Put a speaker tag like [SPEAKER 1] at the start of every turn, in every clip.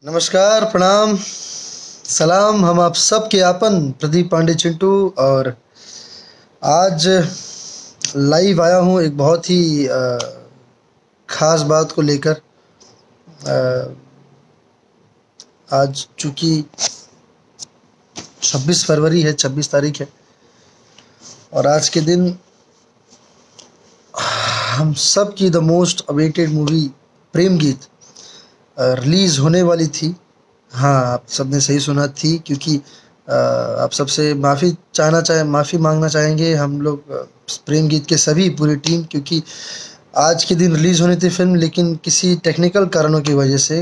[SPEAKER 1] नमस्कार, प्रणाम, सलाम। हम आप सब के आपन प्रदीप पांडे चिंटू। और आज लाइव आया हूँ एक बहुत ही ख़ास बात को लेकर। अ, आज चूँकि 26 फरवरी है, 26 तारीख है, और आज के दिन हम सब की the most awaited movie Prem Geet release होने वाली थी। हाँ, आप सबने सही सुना थी, क्योंकि आप सबसे माफ़ी मांगना चाहेंगे हम लोग, प्रेम गीत के सभी पूरी टीम, क्योंकि आज के दिन रिलीज़ होनी थी फिल्म, लेकिन किसी टेक्निकल कारणों की वजह से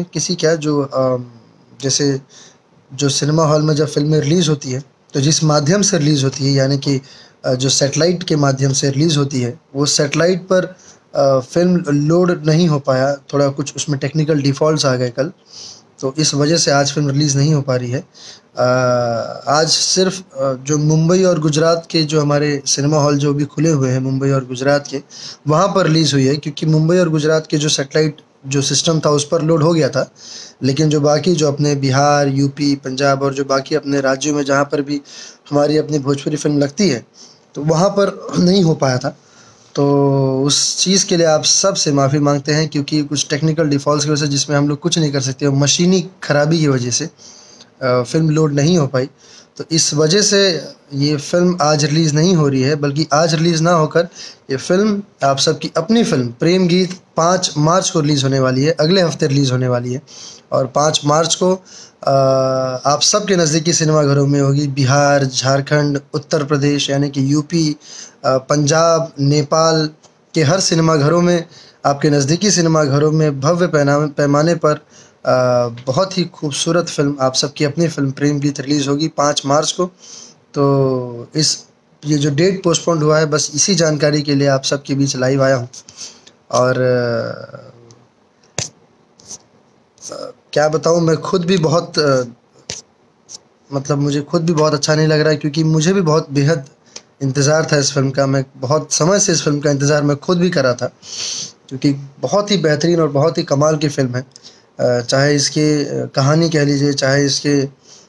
[SPEAKER 1] जैसे जो सिनेमा हॉल में जब फिल्में रिलीज़ होती है तो जिस माध्यम से रिलीज़ होती है, यानी कि जो सैटेलाइट के माध्यम से रिलीज़ होती है, वो सैटेलाइट पर फिल्म लोड नहीं हो पाया। थोड़ा कुछ उसमें टेक्निकल डिफ़ॉल्ट्स आ गए कल, तो इस वजह से आज फिल्म रिलीज़ नहीं हो पा रही है। आज सिर्फ जो मुंबई और गुजरात के जो हमारे सिनेमा हॉल जो भी खुले हुए हैं, मुंबई और गुजरात के, वहाँ पर रिलीज़ हुई है, क्योंकि मुंबई और गुजरात के जो सैटेलाइट जो सिस्टम था उस पर लोड हो गया था। लेकिन जो बाकी जो अपने बिहार, यूपी, पंजाब और जो बाकी अपने राज्यों में जहाँ पर भी हमारी अपनी भोजपुरी फिल्म लगती है, तो वहाँ पर नहीं हो पाया था। तो उस चीज़ के लिए आप सब से माफ़ी मांगते हैं, क्योंकि कुछ टेक्निकल डिफ़ॉल्ट्स की वजह से जिसमें हम लोग कुछ नहीं कर सकते, और मशीनी ख़राबी की वजह से फ़िल्म लोड नहीं हो पाई। तो इस वजह से ये फ़िल्म आज रिलीज़ नहीं हो रही है, बल्कि आज रिलीज़ ना होकर ये फ़िल्म आप सबकी अपनी फ़िल्म प्रेम गीत 5 मार्च को रिलीज़ होने वाली है, अगले हफ़्ते रिलीज़ होने वाली है। और 5 मार्च को आप सबके नज़दीकी सिनेमाघरों में होगी। बिहार, झारखंड, उत्तर प्रदेश यानी कि यूपी, पंजाब, नेपाल के हर सिनेमाघरों में, आपके नज़दीकी सिनेमाघरों में भव्य पैमाने पर बहुत ही खूबसूरत फ़िल्म, आप सबकी अपनी फ़िल्म प्रेम गीत रिलीज़ होगी 5 मार्च को। तो ये जो डेट पोस्टपोन्ड हुआ है, बस इसी जानकारी के लिए आप सबके बीच लाइव आया हूँ। और क्या बताऊँ, मैं खुद भी बहुत मुझे खुद भी बहुत अच्छा नहीं लग रहा है, क्योंकि मुझे भी बहुत बेहद इंतज़ार था इस फ़िल्म का। मैं बहुत समय से इस फ़िल्म का इंतज़ार मैं खुद भी कर रहा था, क्योंकि बहुत ही बेहतरीन और बहुत ही कमाल की फ़िल्म है। चाहे इसकी कहानी कह लीजिए, चाहे इसके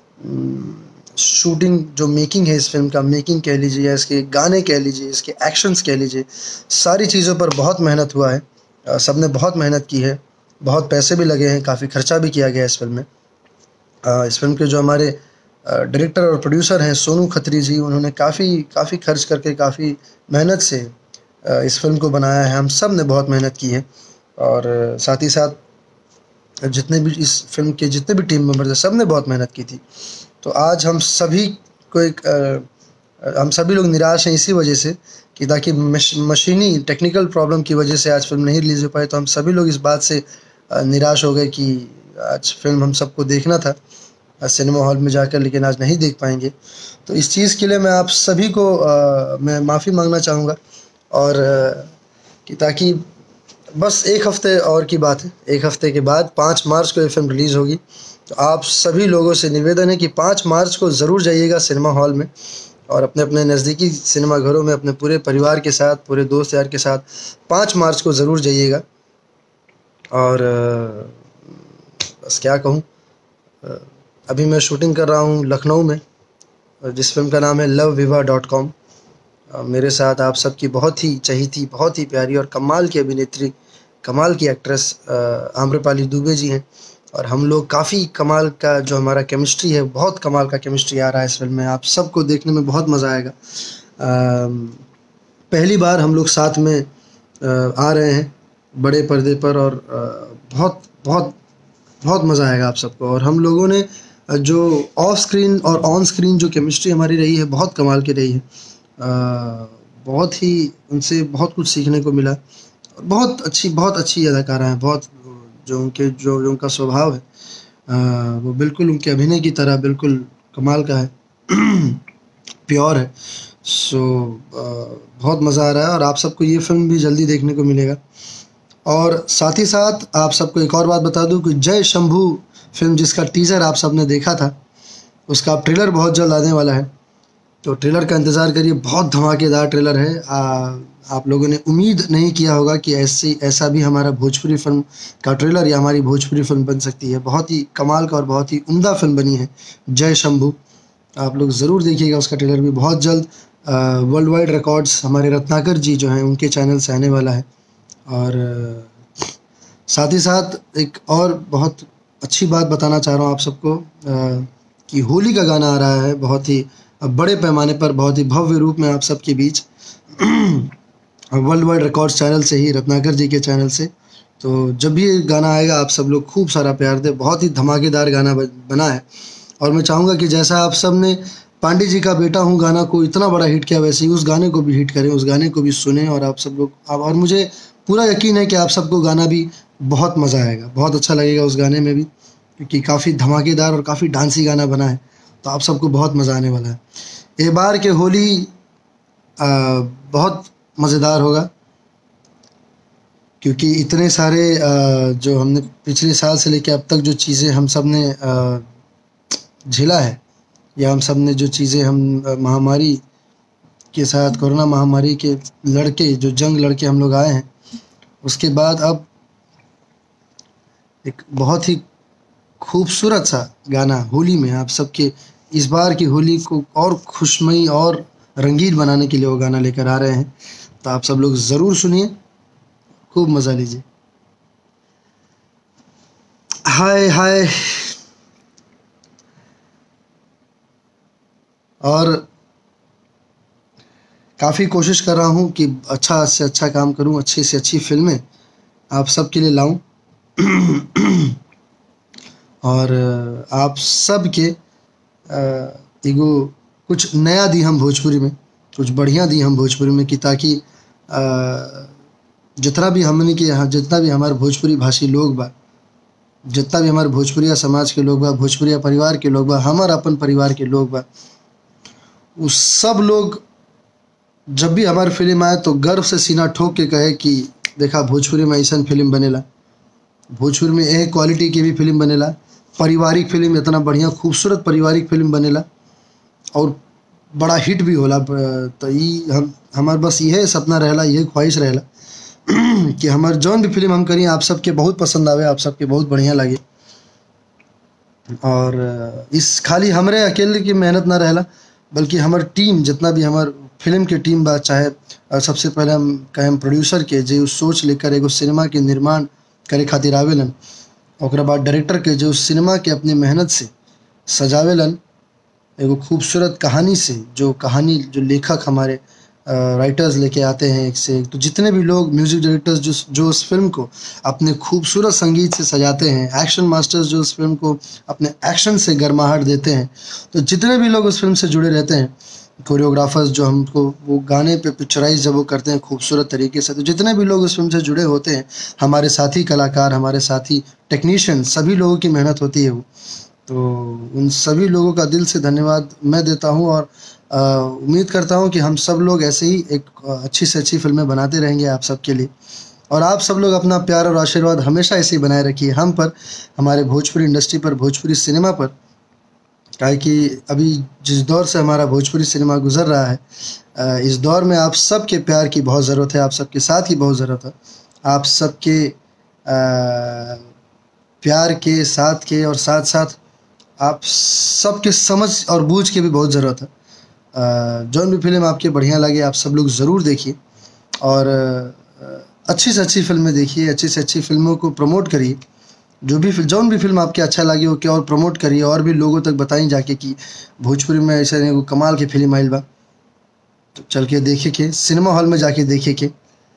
[SPEAKER 1] शूटिंग जो मेकिंग है, इस फ़िल्म का मेकिंग कह लीजिए, या इसके गाने कह लीजिए, इसके एक्शंस कह लीजिए, सारी चीज़ों पर बहुत मेहनत हुआ है। सबने बहुत मेहनत की है, बहुत पैसे भी लगे हैं, काफ़ी खर्चा भी किया गया है इस फ़िल्म में। इस फ़िल्म के जो हमारे डायरेक्टर और प्रोड्यूसर हैं सोनू खत्री जी, उन्होंने काफ़ी खर्च करके, काफ़ी मेहनत से इस फ़िल्म को बनाया है। हम सब ने बहुत मेहनत की है, और साथ ही साथ जितने भी इस फ़िल्म के जितने भी टीम मेंबर्स हैं, सब ने बहुत मेहनत की थी। तो आज हम सभी लोग निराश हैं इसी वजह से, कि ताकि मशीनी टेक्निकल प्रॉब्लम की वजह से आज फ़िल्म नहीं रिलीज़ हो पाई। तो हम सभी लोग इस बात से निराश हो गए कि आज फ़िल्म हम सबको देखना था सिनेमा हॉल में जाकर, लेकिन आज नहीं देख पाएंगे। तो इस चीज़ के लिए मैं आप सभी को मैं माफ़ी मांगना चाहूँगा, और कि ताकि बस एक हफ़्ते और की बात है, एक हफ़्ते के बाद 5 मार्च को ये फ़िल्म रिलीज़ होगी। तो आप सभी लोगों से निवेदन है कि 5 मार्च को ज़रूर जाइएगा सिनेमा हॉल में, और अपने अपने नज़दीकी सिनेमाघरों में अपने पूरे परिवार के साथ, पूरे दोस्त यार के साथ 5 मार्च को ज़रूर जाइएगा। और बस क्या कहूँ, अभी मैं शूटिंग कर रहा हूँ लखनऊ में, जिस फिल्म का नाम है loveviva.com। मेरे साथ आप सबकी बहुत ही चहेती, बहुत ही प्यारी और कमाल की अभिनेत्री, कमाल की एक्ट्रेस आम्रपाली दुबे जी हैं। और हम लोग काफ़ी कमाल का जो हमारा केमिस्ट्री है, बहुत कमाल का केमिस्ट्री आ रहा है इस फिल्म में। आप सबको देखने में बहुत मज़ा आएगा। पहली बार हम लोग साथ में आ रहे हैं बड़े पर्दे पर, और बहुत बहुत बहुत मज़ा आएगा आप सबको। और हम लोगों ने जो ऑफ स्क्रीन और ऑन स्क्रीन जो केमिस्ट्री हमारी रही है, बहुत कमाल की रही है। बहुत ही उनसे बहुत कुछ सीखने को मिला। बहुत अच्छी अदाकारा हैं, बहुत जो उनका स्वभाव है, वो बिल्कुल उनके अभिनय की तरह बिल्कुल कमाल का है, प्योर है। सो बहुत मज़ा आ रहा है, और आप सबको ये फ़िल्म भी जल्दी देखने को मिलेगा। और साथ ही साथ आप सबको एक और बात बता दूं कि जय शंभू फिल्म, जिसका टीज़र आप सबने देखा था, उसका अब ट्रेलर बहुत जल्द आने वाला है। तो ट्रेलर का इंतज़ार करिए, बहुत धमाकेदार ट्रेलर है। आप लोगों ने उम्मीद नहीं किया होगा कि ऐसा भी हमारा भोजपुरी फिल्म का ट्रेलर या हमारी भोजपुरी फिल्म बन सकती है। बहुत ही कमाल का और बहुत ही उम्दा फिल्म बनी है जय शंभू। आप लोग ज़रूर देखिएगा उसका ट्रेलर भी बहुत जल्द। वर्ल्ड वाइड रिकॉर्ड्स हमारे रत्नाकर जी जो हैं उनके चैनल से आने वाला है। और साथ ही साथ एक और बहुत अच्छी बात बताना चाह रहा हूँ आप सबको कि होली का गाना आ रहा है बहुत ही बड़े पैमाने पर, बहुत ही भव्य रूप में आप सबके बीच वर्ल्ड वाइड रिकॉर्ड्स चैनल से ही, रत्नाकर जी के चैनल से। तो जब भी ये गाना आएगा आप सब लोग खूब सारा प्यार दें। बहुत ही धमाकेदार गाना बना है और मैं चाहूँगा कि जैसा आप सब ने पांडे जी का बेटा हूँ गाना को इतना बड़ा हिट किया, वैसे ही उस गाने को भी हिट करें, उस गाने को भी सुने। और आप सब लोग और मुझे पूरा यकीन है कि आप सबको गाना भी बहुत मज़ा आएगा, बहुत अच्छा लगेगा उस गाने में भी, क्योंकि काफ़ी धमाकेदार और काफ़ी डांसी गाना बना है। तो आप सबको बहुत मज़ा आने वाला है। ये बार के होली बहुत मज़ेदार होगा, क्योंकि इतने सारे जो हमने पिछले साल से लेकर अब तक जो चीज़ें हम सब ने झेला है, या हम सब ने जो चीज़ें हम महामारी के साथ, कोरोना महामारी के लड़के जो जंग लड़के हम लोग आए हैं, उसके बाद अब एक बहुत ही खूबसूरत सा गाना होली में आप सबके इस बार की होली को और खुशमयी और रंगीन बनाने के लिए वो गाना लेकर आ रहे हैं। तो आप सब लोग ज़रूर सुनिए, खूब मज़ा लीजिए। हाय हाय। और काफ़ी कोशिश कर रहा हूँ कि अच्छा से अच्छा काम करूँ, अच्छी से अच्छी फिल्में आप सब के लिए लाऊं। और आप सब के एगो कुछ नया दी हम भोजपुरी में, कुछ बढ़िया दी हम भोजपुरी में, कि ताकि जितना भी हमने के यहाँ, जितना भी हमारे भोजपुरी भाषी लोग बा, जितना भी हमारे भोजपुरिया समाज के लोग बा, भोजपुरिया परिवार के लोग बा, हमारे अपन परिवार के लोग बा, उस सब लोग जब भी हमारी फिल्म आए तो गर्व से सीना ठोक के कहे कि देखा भोजपुरी में ऐसा फिल्म बनेला, भोजपुरी में एक क्वालिटी की भी फिल्म बनेला, पारिवारिक फिल्म इतना बढ़िया खूबसूरत पारिवारिक फिल्म बनेला और बड़ा हिट भी होला। तो ये हमार बस यह सपना रहेला, यह ख्वाहिश रहेला कि हमार जौन भी फिल्म हम करी आप सबके बहुत पसंद आवे, आप सबके बहुत बढ़िया लगे। और इस खाली हमरे अकेले की मेहनत ना रहेला, बल्कि हमार टीम जितना भी हमार फिल्म के टीम बा, चाहे सबसे पहले हम कहें प्रोड्यूसर के जो सोच लेकर एगो सिनेमा के निर्माण करे खातिर आवेलन, और बाद डायरेक्टर के जो सिनेमा के अपने मेहनत से सजावेलन एगो खूबसूरत कहानी से, जो कहानी जो लेखक हमारे राइटर्स लेके आते हैं एक से एक। तो जितने भी लोग म्यूज़िक डायरेक्टर्स जो उस फिल्म को अपने खूबसूरत संगीत से सजाते हैं, एक्शन मास्टर्स जो उस फिल्म को अपने एक्शन से गर्माहट देते हैं, तो जितने भी लोग उस फिल्म से जुड़े रहते हैं, कोरियोग्राफर्स जो हमको वो गाने पे पिक्चराइज जब वो करते हैं खूबसूरत तरीके से, तो जितने भी लोग उस फिल्म से जुड़े होते हैं, हमारे साथी कलाकार, हमारे साथी टेक्नीशियन, सभी लोगों की मेहनत होती है वो। तो उन सभी लोगों का दिल से धन्यवाद मैं देता हूँ और उम्मीद करता हूँ कि हम सब लोग ऐसे ही एक अच्छी से अच्छी फिल्में बनाते रहेंगे आप सब के लिए। और आप सब लोग अपना प्यार और आशीर्वाद हमेशा ऐसे ही बनाए रखिए हम पर, हमारे भोजपुरी इंडस्ट्री पर, भोजपुरी सिनेमा पर। काहे कि अभी जिस दौर से हमारा भोजपुरी सिनेमा गुजर रहा है, इस दौर में आप सबके प्यार की बहुत ज़रूरत है, आप सबके साथ ही बहुत ज़रूरत है, आप सबके प्यार के साथ के, और साथ साथ आप सबके समझ और बूझ के भी बहुत ज़रूरत है। जौन भी फिल्म आपके बढ़िया लगे आप सब लोग ज़रूर देखिए, और अच्छी से अच्छी फिल्में देखिए, अच्छी से अच्छी फिल्मों को प्रमोट करिए। जौन भी फिल्म आपके अच्छा लगे वो क्या और प्रमोट करिए, और भी लोगों तक बताएं जाके कि भोजपुरी में ऐसे एगो कमाल की फिल्म आइल बा, तो चल के देखे के, सिनेमा हॉल में जाके देखे के।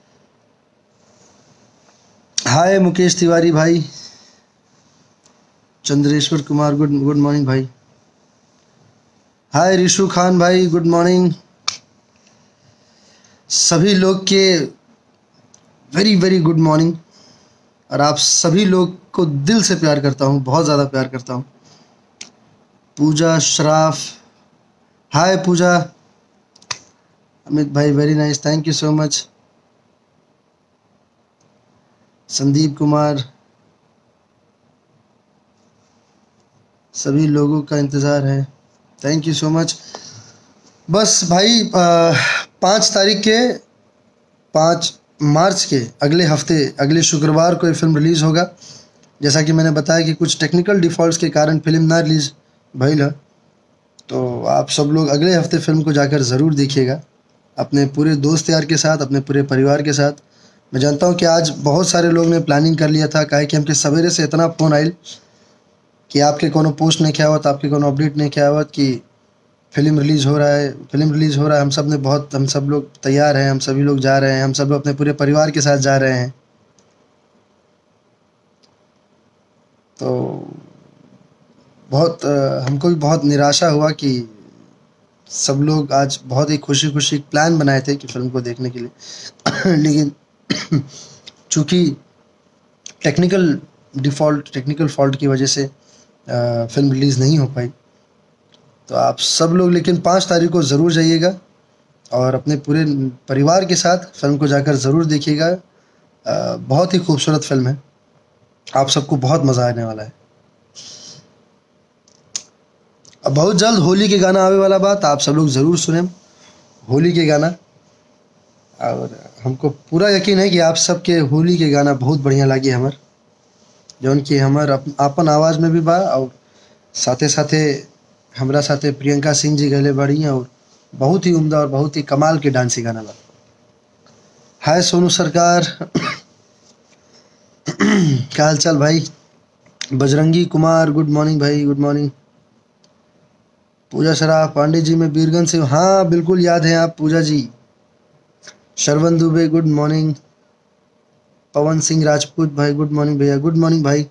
[SPEAKER 1] हाय मुकेश तिवारी भाई, चंद्रेश्वर कुमार गुड मॉर्निंग भाई। हाय रिशु खान भाई, गुड मॉर्निंग। सभी लोग के वेरी वेरी गुड मॉर्निंग। और आप सभी लोग को दिल से प्यार करता हूँ, बहुत ज़्यादा प्यार करता हूँ। पूजा श्राफ, हाय पूजा। अमित भाई very nice, thank you so much. Sandeep Kumar, सभी लोगों का इंतज़ार है, थैंक यू सो मच। बस भाई 5 तारीख के 5 मार्च के अगले हफ्ते अगले शुक्रवार को ये फिल्म रिलीज़ होगा। जैसा कि मैंने बताया कि कुछ टेक्निकल डिफ़ॉल्ट्स के कारण फिल्म ना रिलीज़ भइल है, तो आप सब लोग अगले हफ्ते फिल्म को जाकर ज़रूर देखिएगा अपने पूरे दोस्त यार के साथ, अपने पूरे परिवार के साथ। मैं जानता हूँ कि आज बहुत सारे लोग ने प्लानिंग कर लिया था, काहे कि हमके सवेरे से इतना फ़ोन आइल कि आपके कोनो पोस्ट नहीं किया हुआ, आपके कोनो अपडेट नहीं किया हुआ कि फिल्म रिलीज़ हो रहा है, फिल्म रिलीज़ हो रहा है। हम सब लोग तैयार हैं, हम सभी लोग जा रहे हैं, हम सब लोग अपने पूरे परिवार के साथ जा रहे हैं। तो हमको भी बहुत निराशा हुआ कि सब लोग आज बहुत ही खुशी-खुशी प्लान बनाए थे कि फ़िल्म को देखने के लिए लेकिन चूँकि टेक्निकल फ़ॉल्ट की वजह से फ़िल्म रिलीज़ नहीं हो पाई। तो आप सब लोग लेकिन 5 तारीख को ज़रूर जाइएगा और अपने पूरे परिवार के साथ फ़िल्म को जाकर ज़रूर देखिएगा। बहुत ही खूबसूरत फ़िल्म है, आप सबको बहुत मज़ा आने वाला है। अब बहुत जल्द होली के गाना आवे वाला बा, आप सब लोग ज़रूर सुनें होली के गाना। और हमको पूरा यकीन है कि आप सबके होली के गाना बहुत बढ़िया लागी हमर, जौन कि हमर आपन आवाज़ में भी बा और साथे साथे हमरा साथे प्रियंका सिंह जी गइले बाड़ी और बहुत ही उम्दा और बहुत ही कमाल के डांसी गाना बा। हाय सोनू सरकार क्या हाल चाल भाई? बजरंगी कुमार गुड मॉर्निंग भाई, गुड मॉर्निंग। पूजा शराफ पांडे जी मैं बीरगंज से हूँ। हाँ बिल्कुल याद है आप पूजा जी। Sharvan Dubey good morning. पवन सिंह राजपूत भाई गुड मॉर्निंग भैया, गुड मॉर्निंग भाई।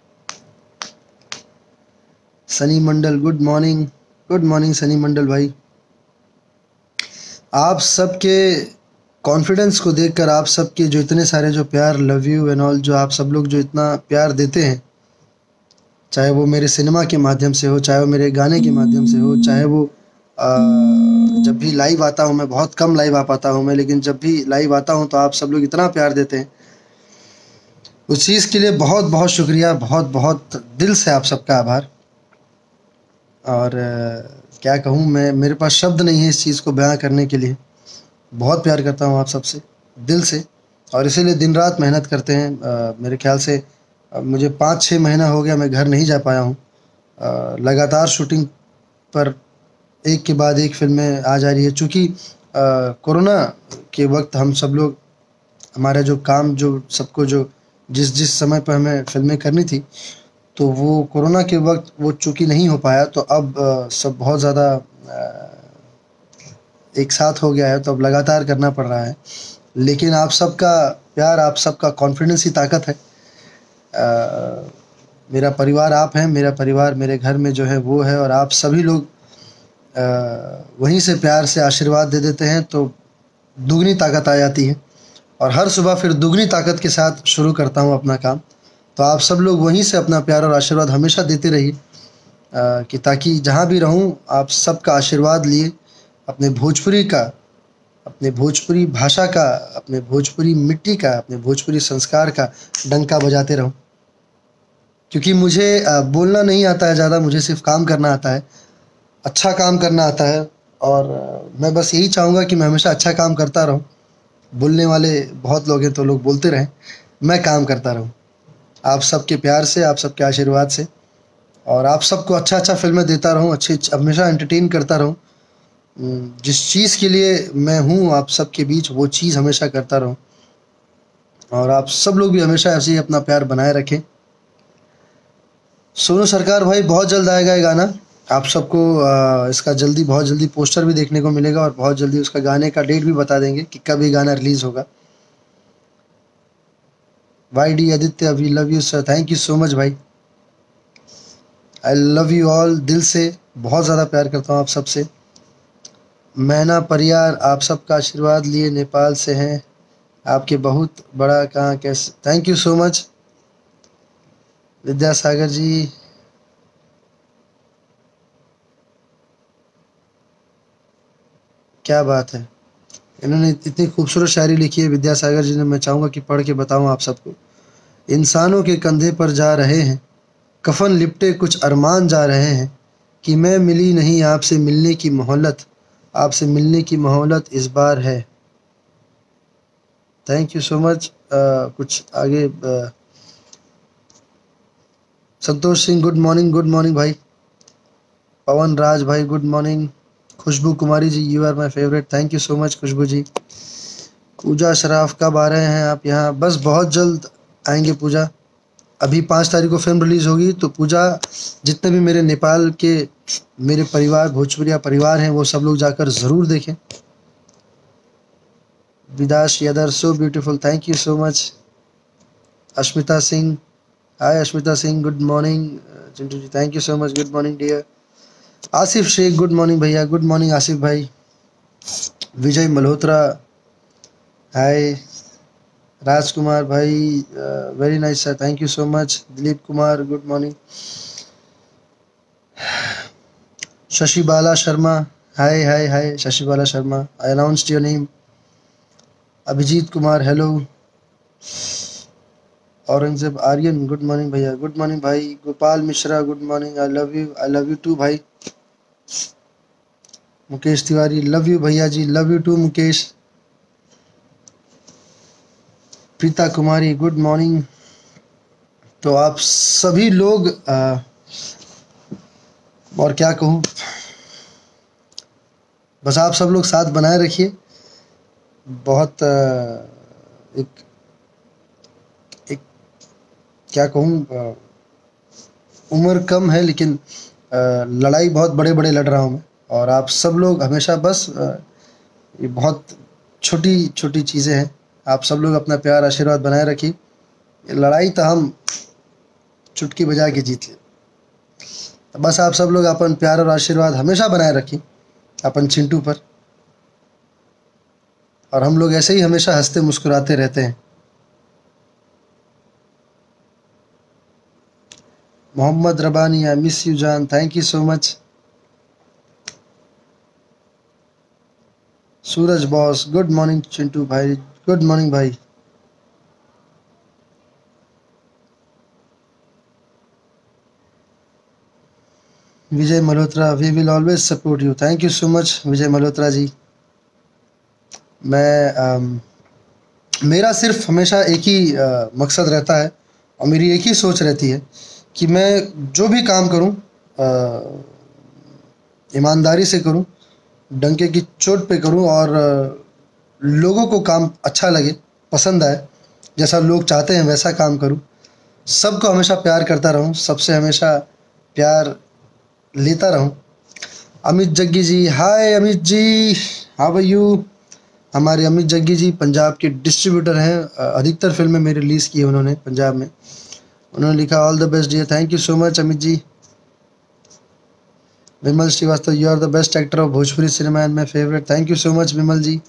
[SPEAKER 1] सनी मंडल गुड मॉर्निंग सनी मंडल भाई। आप सबके कॉन्फिडेंस को देखकर, आप सबके जो इतने सारे जो प्यार, लव यू एंड ऑल, जो आप सब लोग जो इतना प्यार देते हैं, चाहे वो मेरे सिनेमा के माध्यम से हो, चाहे वो मेरे गाने के माध्यम से हो, चाहे वो जब भी लाइव आता हूँ, मैं बहुत कम लाइव आ पाता हूँ मैं, लेकिन जब भी लाइव आता हूँ तो आप सब लोग इतना प्यार देते हैं, उस चीज़ के लिए बहुत बहुत शुक्रिया, बहुत बहुत दिल से आप सबका आभार। और क्या कहूँ मैं, मेरे पास शब्द नहीं है इस चीज़ को बयां करने के लिए। बहुत प्यार करता हूँ आप सबसे दिल से, और इसीलिए दिन रात मेहनत करते हैं। मेरे ख्याल से मुझे 5-6 महीना हो गया मैं घर नहीं जा पाया हूँ। लगातार शूटिंग पर एक के बाद एक फिल्में आ जा रही है। चूँकि कोरोना के वक्त हम सब लोग, हमारा जो काम, जो सबको जो जिस समय पर हमें फिल्में करनी थी, तो वो कोरोना के वक्त वो चूँकि नहीं हो पाया, तो अब सब बहुत ज़्यादा एक साथ हो गया है, तो अब लगातार करना पड़ रहा है। लेकिन आप सबका प्यार, आप सबका कॉन्फिडेंस ही ताकत है। मेरा परिवार आप हैं, मेरा परिवार मेरे घर में जो है वो है, और आप सभी लोग वहीं से प्यार से आशीर्वाद दे देते हैं, तो दुगनी ताकत आ जाती है, और हर सुबह फिर दुगनी ताकत के साथ शुरू करता हूँ अपना काम। तो आप सब लोग वहीं से अपना प्यार और आशीर्वाद हमेशा देते रहिए, कि ताकि जहाँ भी रहूँ आप सबका आशीर्वाद लिए अपने भोजपुरी का, अपने भोजपुरी भाषा का, अपने भोजपुरी मिट्टी का, अपने भोजपुरी संस्कार का डंका बजाते रहूँ। क्योंकि मुझे बोलना नहीं आता है ज़्यादा, मुझे सिर्फ काम करना आता है, अच्छा काम करना आता है, और मैं बस यही चाहूँगा कि मैं हमेशा अच्छा काम करता रहूँ। बोलने वाले बहुत लोग हैं तो लोग बोलते रहें, मैं काम करता रहूँ आप सबके प्यार से, आप सबके आशीर्वाद से, और आप सबको अच्छा फिल्में देता रहूँ, अच्छी हमेशा एंटरटेन करता रहूँ। जिस चीज़ के लिए मैं हूँ आप सबके बीच, वो चीज़ हमेशा करता रहूँ, और आप सब लोग भी हमेशा ऐसे ही अपना प्यार बनाए रखें। सोनू सरकार भाई बहुत जल्द आएगा ये गाना, आप सबको इसका बहुत जल्दी पोस्टर भी देखने को मिलेगा, और बहुत जल्दी उसका गाने का डेट भी बता देंगे कि कब ये गाना रिलीज़ होगा। Y D Aditya, we love you sir, thank you so much भाई, आई लव यू ऑल, दिल से बहुत ज़्यादा प्यार करता हूँ आप सबसे। मैना परियार, आप सबका आशीर्वाद लिए नेपाल से हैं, आपके बहुत बड़ा कहाँ कैसे, thank you so much Vidyasagar ji. क्या बात है, इन्होंने इतनी खूबसूरत शायरी लिखी है विद्यासागर जी ने, मैं चाहूँगा कि पढ़ के बताऊँ आप सबको। इंसानों के कंधे पर जा रहे हैं कफन लिपटे कुछ अरमान, जा रहे हैं कि मैं मिली नहीं आपसे मिलने की मोहलत, आपसे मिलने की मोहलत इस बार है। Thank you so much. कुछ आगे संतोष सिंह गुड मॉर्निंग भाई। पवन राज भाई good morning. Khushbu Kumari ji you are my favourite, thank you so much Khushbu ji. Puja Sharaf कब आ रहे हैं आप यहाँ? बस बहुत जल्द आएंगे पूजा। अभी 5 तारीख को फिल्म रिलीज़ होगी तो पूजा जितने भी मेरे नेपाल के मेरे परिवार भोजपुरिया परिवार हैं वो सब लोग जाकर ज़रूर देखें। विदाश यदर so beautiful, thank you so much. Ashmita Singh, hi Ashmita Singh good morning. Chintu ji thank you so much, good morning dear. Asif Shaikh good morning भैया, गुड मॉर्निंग आसिफ भाई। विजय मल्होत्रा हाय। राजकुमार भाई very nice sir, thank you so much. Dilip Kumar good morning. Shashi Bala Sharma hi hi hi Shashi Bala Sharma, I announced your name. Abhijeet Kumar hello. Aurangzeb Aryan good morning भैया, good morning भाई। Gopal Mishra good morning, I love you too भाई। Mukesh Tiwari love you भैया ji, love you too Mukesh. Preeta Kumari good morning. तो आप सभी लोग और क्या कहूँ, बस आप सब लोग साथ बनाए रखिए। बहुत एक एक क्या कहूँ, उम्र कम है लेकिन लड़ाई बहुत बड़े बड़े लड़ रहा हूँ मैं। और आप सब लोग हमेशा बस ये बहुत छोटी छोटी चीज़ें हैं, आप सब लोग अपना प्यार आशीर्वाद बनाए रखिए। ये लड़ाई तो हम चुटकी बजा के जीत ले। तो बस आप सब लोग अपन प्यार और आशीर्वाद हमेशा बनाए रखिए अपन चिंटू पर, और हम लोग ऐसे ही हमेशा हंसते मुस्कुराते रहते हैं। Mohammad Rabbani I miss you जान, thank you so much. Suraj boss good morning Chintu भाई, गुड मॉर्निंग भाई। Vijay Malhotra we will always support you, thank you so much Vijay Malhotra ji. मैं मेरा सिर्फ हमेशा एक ही मकसद रहता है और मेरी एक ही सोच रहती है कि मैं जो भी काम करूं ईमानदारी से करूं, डंके की चोट पे करूं, और लोगों को काम अच्छा लगे, पसंद आए, जैसा लोग चाहते हैं वैसा काम करूं। सबको हमेशा प्यार करता रहूं, सबसे हमेशा प्यार लेता रहूं। Amit Jaggi ji hi Amit ji, how are you? हमारे अमित जग्गी जी पंजाब के डिस्ट्रीब्यूटर हैं, अधिकतर फिल्में मेरी रिलीज़ की है उन्होंने पंजाब में। उन्होंने लिखा all the best dear, thank you so much Amit ji. Vimal Srivastava you are the best actor of Bhojpuri cinema and my favourite, thank you so much Vimal ji.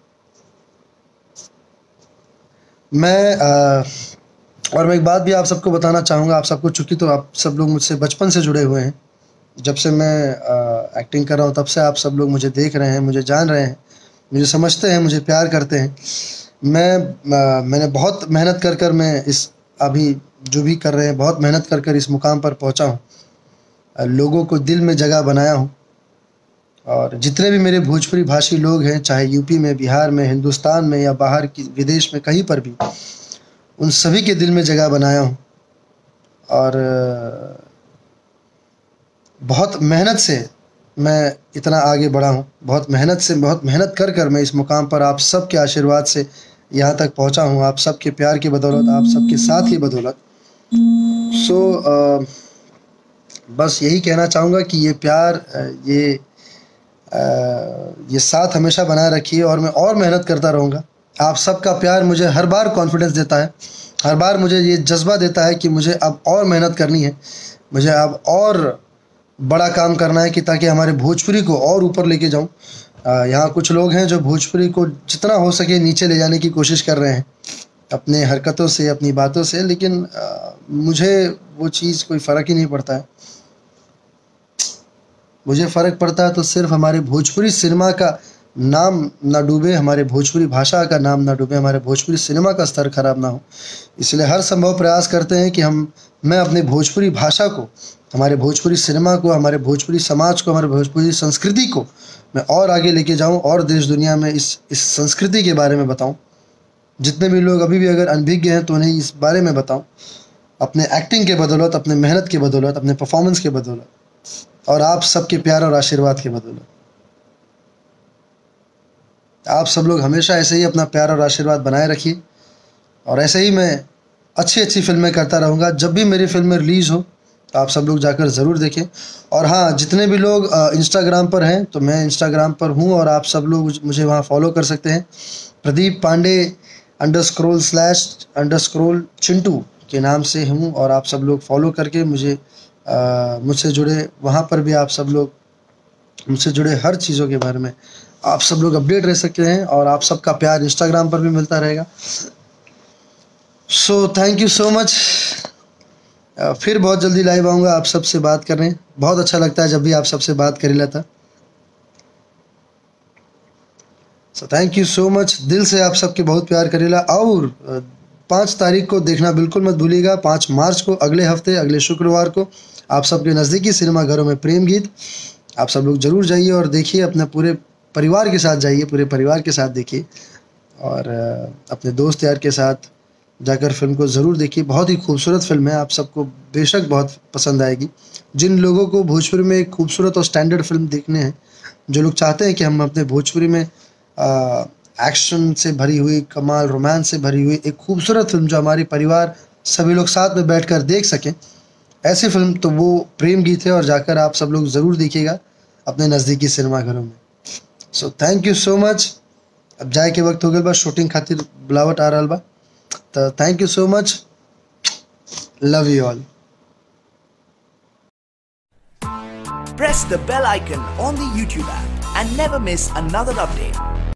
[SPEAKER 1] और मैं एक बात भी आप सबको बताना चाहूँगा, आप सबको, चूँकि तो आप सब लोग मुझसे बचपन से जुड़े हुए हैं, जब से मैं एक्टिंग कर रहा हूँ तब से आप सब लोग मुझे देख रहे हैं, मुझे जान रहे हैं, मुझे समझते हैं, मुझे प्यार करते हैं। मैंने बहुत मेहनत कर कर मैं इस अभी जो भी कर रहे हैं बहुत मेहनत कर कर इस मुकाम पर पहुंचा हूं, लोगों को दिल में जगह बनाया हूं। और जितने भी मेरे भोजपुरी भाषी लोग हैं, चाहे यूपी में, बिहार में, हिंदुस्तान में या बाहर की विदेश में कहीं पर भी, उन सभी के दिल में जगह बनाया हूं। और बहुत मेहनत से मैं इतना आगे बढ़ा हूँ, बहुत मेहनत कर कर मैं इस मुकाम पर आप सबके आशीर्वाद से यहाँ तक पहुँचा हूँ, आप सबके प्यार की बदौलत, आप सबके साथ की बदौलत। बस यही कहना चाहूँगा कि ये प्यार, ये साथ हमेशा बनाए रखिए और मैं और मेहनत करता रहूँगा। आप सबका प्यार मुझे हर बार कॉन्फिडेंस देता है, हर बार मुझे ये जज्बा देता है कि मुझे अब और मेहनत करनी है, मुझे अब और बड़ा काम करना है कि ताकि हमारे भोजपुरी को और ऊपर लेके जाऊं। यहाँ कुछ लोग हैं जो भोजपुरी को जितना हो सके नीचे ले जाने की कोशिश कर रहे हैं अपने हरकतों से, अपनी बातों से, लेकिन मुझे वो चीज़ कोई फ़र्क ही नहीं पड़ता है। मुझे फ़र्क पड़ता है तो सिर्फ हमारे भोजपुरी सिनेमा का नाम ना डूबे, हमारे भोजपुरी भाषा का नाम ना डूबे, हमारे भोजपुरी सिनेमा का स्तर खराब ना हो। इसलिए हर संभव प्रयास करते हैं कि मैं अपने भोजपुरी भाषा को, हमारे भोजपुरी सिनेमा को, हमारे भोजपुरी समाज को, हमारे भोजपुरी संस्कृति को मैं और आगे लेके जाऊं और देश दुनिया में इस संस्कृति के बारे में बताऊं। जितने भी लोग अभी भी अगर अनभिज्ञ हैं तो उन्हें इस बारे में बताऊं, अपने एक्टिंग के बदौलत, अपने मेहनत के बदौलत, अपने परफॉर्मेंस के बदौलत, और आप सबके प्यार और आशीर्वाद के बदौलत। आप सब लोग हमेशा ऐसे ही अपना प्यार और आशीर्वाद बनाए रखिए, और ऐसे ही मैं अच्छी अच्छी फिल्में करता रहूँगा। जब भी मेरी फिल्में रिलीज़ हो तो आप सब लोग जाकर ज़रूर देखें। और हाँ, जितने भी लोग इंस्टाग्राम पर हैं, तो मैं इंस्टाग्राम पर हूँ और आप सब लोग मुझे वहाँ फॉलो कर सकते हैं। प्रदीप पांडे _/ चिंटू के नाम से हूँ, और आप सब लोग फॉलो करके मुझसे जुड़े। वहाँ पर भी आप सब लोग मुझसे जुड़े हर चीज़ों के बारे में आप सब लोग अपडेट रह सकते हैं, और आप सबका प्यार इंस्टाग्राम पर भी मिलता रहेगा। So thank you so much. फिर बहुत जल्दी लाइव आऊँगा आप सबसे बात करने। बहुत अच्छा लगता है जब भी आप सबसे बात करी लेता। So thank you so much, दिल से आप सबके बहुत प्यार करेला। और 5 तारीख को देखना बिल्कुल मत भूलिएगा। 5 मार्च को, अगले हफ्ते, अगले शुक्रवार को आप सबके नज़दीकी सिनेमाघरों में प्रेम गीत। आप सब लोग ज़रूर जाइए और देखिए, अपने पूरे परिवार के साथ जाइए, पूरे परिवार के साथ देखिए, और अपने दोस्त यार के साथ जाकर फिल्म को ज़रूर देखिए। बहुत ही खूबसूरत फिल्म है, आप सबको बेशक बहुत पसंद आएगी। जिन लोगों को भोजपुरी में एक खूबसूरत और स्टैंडर्ड फिल्म देखने हैं, जो लोग चाहते हैं कि हम अपने भोजपुरी में एक्शन से भरी हुई, कमाल रोमांस से भरी हुई एक खूबसूरत फिल्म जो हमारी परिवार सभी लोग साथ में बैठकर देख सकें, ऐसी फिल्म तो वो प्रेम गीत है। और जाकर आप सब लोग ज़रूर देखिएगा अपने नज़दीकी सिनेमाघरों में। So thank you so much. अब जाए के वक्त हो गया बा, शूटिंग खातिर बुलावट आ रहा बा। तो thank you so much, love you all.
[SPEAKER 2] Press the bell icon on the YouTube app and never miss another update.